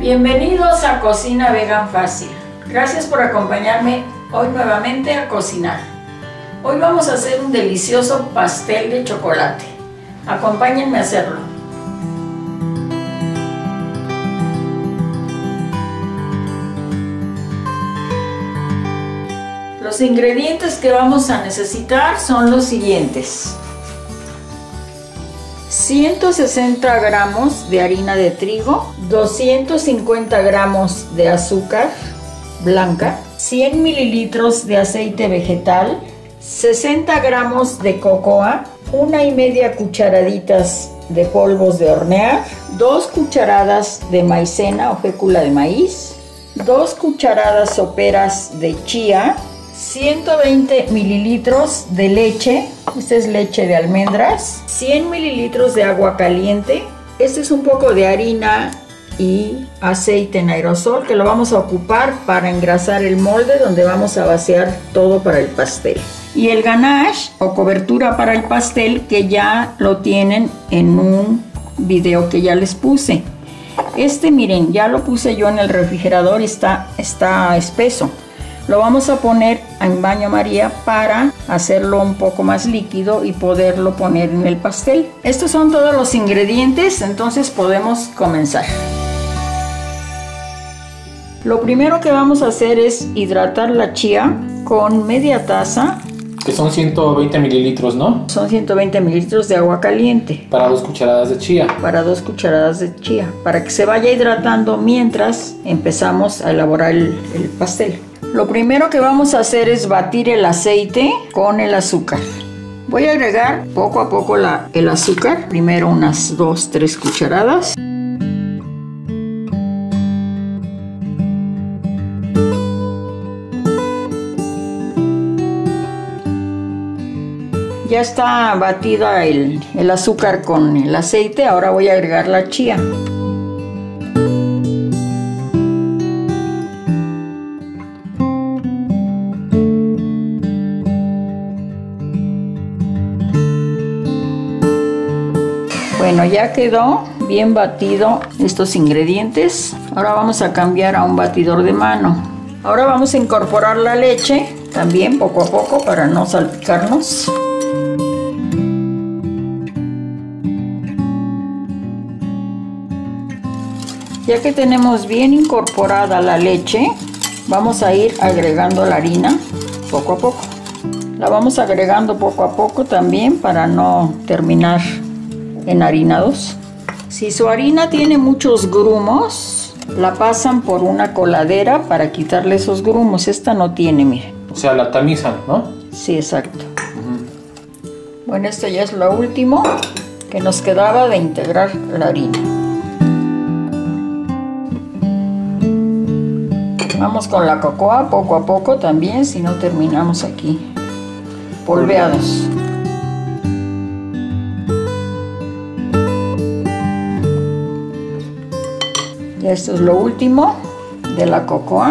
Bienvenidos a Cocina Vegan Fácil. Gracias por acompañarme hoy nuevamente a cocinar. Hoy vamos a hacer un delicioso pastel de chocolate. Acompáñenme a hacerlo. Los ingredientes que vamos a necesitar son los siguientes: 160 gramos de harina de trigo, 250 gramos de azúcar blanca, 100 mililitros de aceite vegetal, 60 gramos de cocoa, 1,5 cucharaditas de polvos de hornear, 2 cucharadas de maicena o fécula de maíz, 2 cucharadas soperas de chía, 120 mililitros de leche, esta es leche de almendras, 100 mililitros de agua caliente, este es un poco de harina y aceite en aerosol que lo vamos a ocupar para engrasar el molde donde vamos a vaciar todo para el pastel. Y el ganache o cobertura para el pastel que ya lo tienen en un video que ya les puse. Miren, ya lo puse yo en el refrigerador y está espeso. Lo vamos a poner en baño María para hacerlo un poco más líquido y poderlo poner en el pastel. Estos son todos los ingredientes, entonces podemos comenzar. Lo primero que vamos a hacer es hidratar la chía con media taza. Que son 120 mililitros, ¿no? Son 120 mililitros de agua caliente. Para 2 cucharadas de chía. Para 2 cucharadas de chía. Para que se vaya hidratando mientras empezamos a elaborar el pastel. Lo primero que vamos a hacer es batir el aceite con el azúcar. Voy a agregar poco a poco el azúcar. Primero unas 2-3 cucharadas. Ya está batida el azúcar con el aceite. Ahora voy a agregar la chía. Bueno, ya quedó bien batido estos ingredientes. Ahora vamos a cambiar a un batidor de mano. Ahora vamos a incorporar la leche, también poco a poco para no salpicarnos. Ya que tenemos bien incorporada la leche, vamos a ir agregando la harina poco a poco. La vamos agregando poco a poco también para no terminar enharinados. Si su harina tiene muchos grumos, la pasan por una coladera para quitarle esos grumos. Esta no tiene, miren. O sea, la tamizan, ¿no? Sí, exacto. Bueno, esto ya es lo último que nos quedaba de integrar la harina. Vamos con la cocoa poco a poco también, si no terminamos aquí polveados. Ya esto es lo último de la cocoa.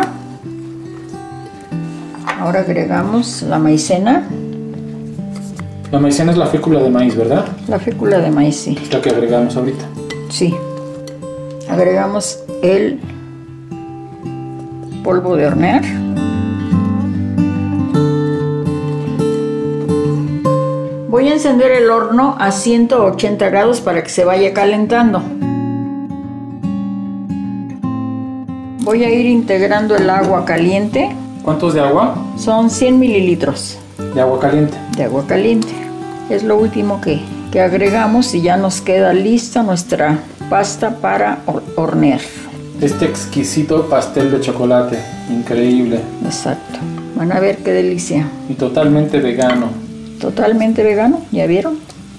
Ahora agregamos la maicena. La maicena es la fécula de maíz, ¿verdad? La fécula de maíz, sí. Es la que agregamos ahorita. Sí. Agregamos el polvo de hornear. Voy a encender el horno a 180 grados para que se vaya calentando. Voy a ir integrando el agua caliente. ¿Cuántos de agua? Son 100 mililitros. De agua caliente. De agua caliente. Es lo último que agregamos y ya nos queda lista nuestra pasta para hornear. Este exquisito pastel de chocolate. Increíble. Exacto. Van a ver qué delicia. Y totalmente vegano. Totalmente vegano, ¿ya vieron?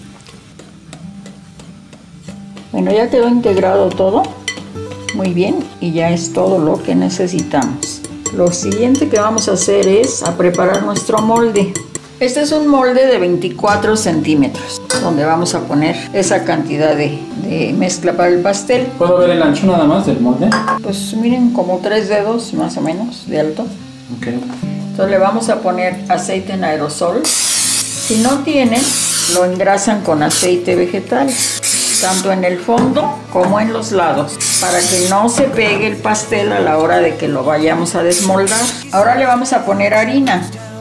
Bueno, ya quedó integrado todo. Muy bien, y ya es todo lo que necesitamos. Lo siguiente que vamos a hacer es a preparar nuestro molde. Este es un molde de 24 centímetros, donde vamos a poner esa cantidad de mezcla para el pastel. ¿Puedo ver el ancho nada más del molde? Pues miren, como 3 dedos más o menos de alto. Ok. Entonces le vamos a poner aceite en aerosol. Si no tienen, lo engrasan con aceite vegetal. tanto en el fondo como en los lados, para que no se pegue el pastel a la hora de que lo vayamos a desmoldar. Ahora le vamos a poner harina.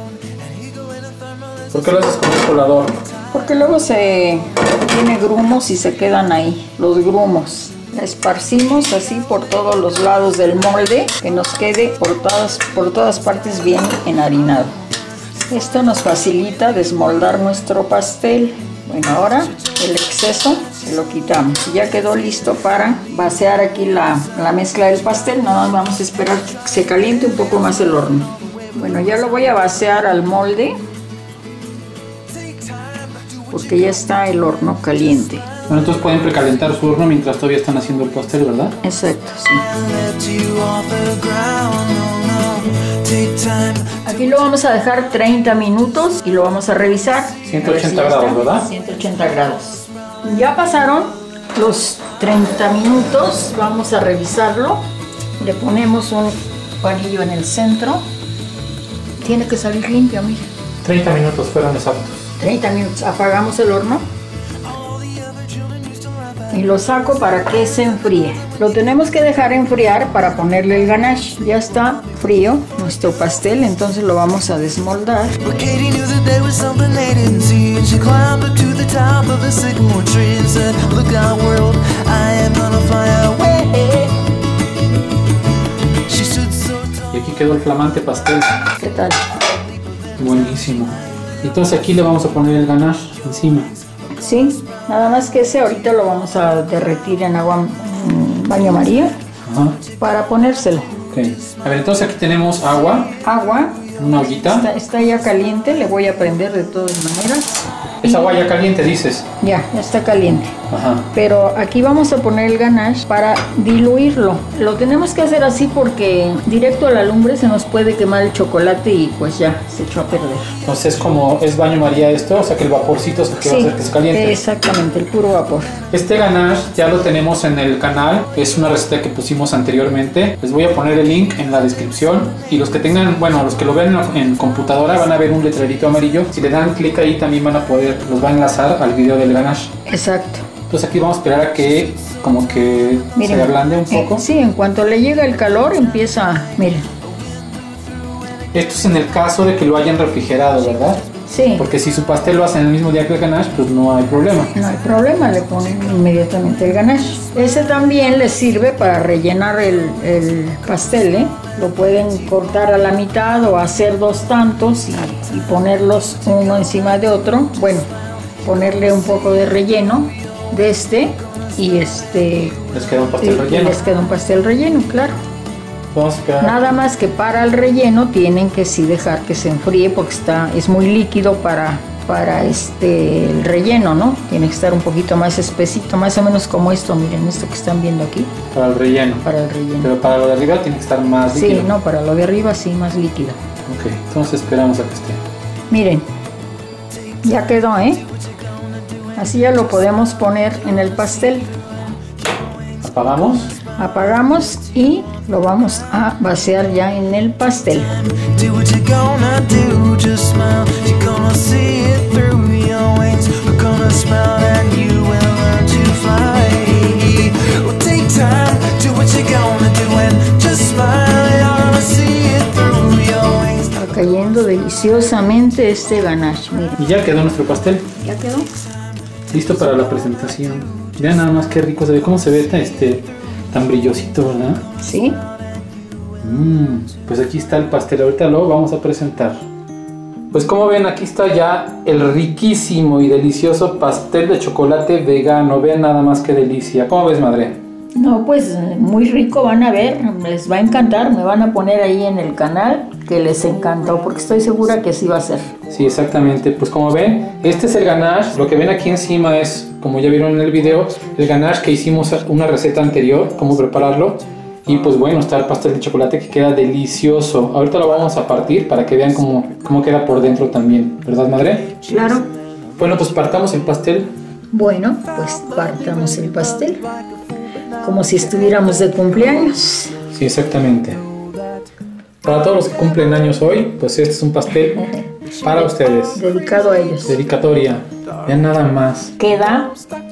¿Por qué lo haces con un colador? Porque luego tiene grumos y se quedan ahí, los grumos. La esparcimos así por todos los lados del molde, que nos quede por todas partes bien enharinado. Esto nos facilita desmoldar nuestro pastel. Bueno, ahora el exceso se lo quitamos. Ya quedó listo para vaciar aquí la mezcla del pastel. Nada más vamos a esperar que se caliente un poco más el horno. Bueno, ya lo voy a vaciar al molde, porque ya está el horno caliente. Bueno, entonces pueden precalentar su horno mientras todavía están haciendo el pastel, ¿verdad? Exacto, sí. Aquí lo vamos a dejar 30 minutos y lo vamos a revisar. 180 grados, ¿verdad? 180 grados. Ya pasaron los 30 minutos, vamos a revisarlo. Le ponemos un palillo en el centro. Tiene que salir limpio, mira. 30 minutos fueron exactos. 30 minutos, apagamos el horno y lo saco para que se enfríe. Lo tenemos que dejar enfriar para ponerle el ganache. Ya está frío nuestro pastel, entonces lo vamos a desmoldar. Y aquí quedó el flamante pastel. ¿Qué tal? Buenísimo. Entonces aquí le vamos a poner el ganache encima. Sí, nada más que ese ahorita lo vamos a derretir en agua, baño María. Ajá. Para ponérselo. Okay. A ver, entonces aquí tenemos agua. Agua. Una ollita. Está ya caliente, le voy a prender de todas maneras. Es agua ya caliente, dices. Ya está caliente. Ajá. Pero aquí vamos a poner el ganache para diluirlo. Lo tenemos que hacer así porque directo a la lumbre se nos puede quemar el chocolate y pues ya se echó a perder. Entonces es baño María esto, o sea que el vaporcito es el que va a hacer que se caliente. Exactamente, el puro vapor. Este ganache ya lo tenemos en el canal, es una receta que pusimos anteriormente. Les voy a poner el link en la descripción y los que tengan, bueno, los que lo vean en computadora van a ver un letrerito amarillo. Si le dan clic ahí también van a poder, los va a enlazar al video del ganache. Exacto. Entonces aquí vamos a esperar a que como que miren, se ablande un poco. Sí, en cuanto le llega el calor empieza, miren. Esto es en el caso de que lo hayan refrigerado, ¿verdad? Sí. Porque si su pastel lo hacen el mismo día que el ganache, pues no hay problema. No hay problema, le ponen inmediatamente el ganache. Ese también les sirve para rellenar el pastel, ¿eh? Lo pueden cortar a la mitad o hacer dos tantos y ponerlos uno encima de otro. Bueno, ponerle un poco de relleno de y les queda un pastel relleno. Les queda un pastel relleno, claro. Vamos a esperar. Nada más que para el relleno tienen que sí dejar que se enfríe porque es muy líquido para el relleno, ¿no? Tiene que estar un poquito más espesito, más o menos como esto, miren, esto que están viendo aquí. Para el relleno. Para el relleno. Pero para lo de arriba tiene que estar más líquido. Sí, no, para lo de arriba sí, más líquido. Ok, entonces esperamos a que esté. Miren, ya quedó, ¿eh? Así ya lo podemos poner en el pastel. Apagamos. Apagamos y lo vamos a vaciar ya en el pastel. Está cayendo deliciosamente este ganache, miren. Y ya quedó nuestro pastel. ¿Ya quedó? Listo para la presentación. Vean nada más qué rico se ve, cómo se ve tan brillosito, ¿verdad? Sí. Pues aquí está el pastel, ahorita lo vamos a presentar. Pues como ven, aquí está ya el riquísimo y delicioso pastel de chocolate vegano. Vean nada más qué delicia. ¿Cómo ves, madre? No, pues muy rico, van a ver, les va a encantar, me van a poner ahí en el canal que les encantó, porque estoy segura que así va a ser. Sí, exactamente, pues como ven, este es el ganache, lo que ven aquí encima es, como ya vieron en el video, el ganache que hicimos una receta anterior, cómo prepararlo, y pues bueno, está el pastel de chocolate que queda delicioso. Ahorita lo vamos a partir para que vean cómo queda por dentro también, ¿verdad, madre? Claro. Bueno, pues partamos el pastel. Bueno, pues partamos el pastel. Como si estuviéramos de cumpleaños. Sí, exactamente. Para todos los que cumplen años hoy, pues este es un pastel para ustedes. Dedicado a ellos. Dedicatoria. Vean nada más. Queda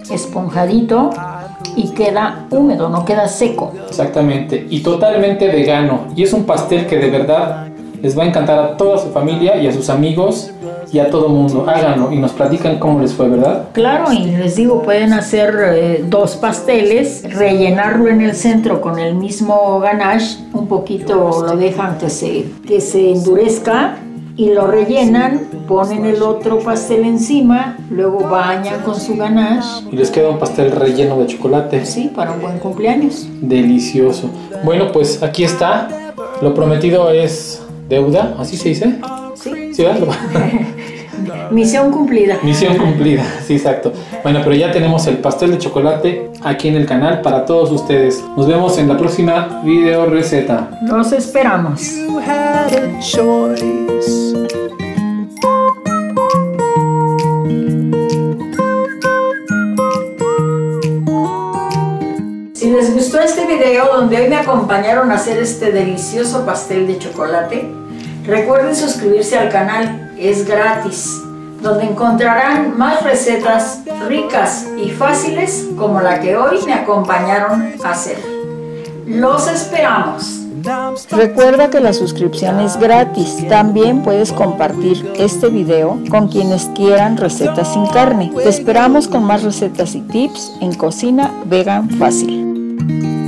esponjadito y queda húmedo, no queda seco. Exactamente, y totalmente vegano. Y es un pastel que de verdad les va a encantar a toda su familia y a sus amigos y a todo mundo. Háganlo y nos platican cómo les fue, ¿verdad? Claro, y les digo, pueden hacer 2 pasteles, rellenarlo en el centro con el mismo ganache, un poquito lo dejan que se endurezca y lo rellenan, ponen el otro pastel encima, luego bañan con su ganache. Y les queda un pastel relleno de chocolate. Sí, para un buen cumpleaños. Delicioso. Bueno, pues aquí está. Lo prometido es deuda, ¿así se dice? Sí. ¿Sí, verdad? Misión cumplida. Misión cumplida, sí, exacto. Bueno, pero ya tenemos el pastel de chocolate aquí en el canal para todos ustedes. Nos vemos en la próxima video receta. Los esperamos. You had a choice. Si les gustó este video donde hoy me acompañaron a hacer este delicioso pastel de chocolate, recuerden suscribirse al canal, es gratis, donde encontrarán más recetas ricas y fáciles como la que hoy me acompañaron a hacer. ¡Los esperamos! Recuerda que la suscripción es gratis. También puedes compartir este video con quienes quieran recetas sin carne. Te esperamos con más recetas y tips en Cocina Vegan Fácil.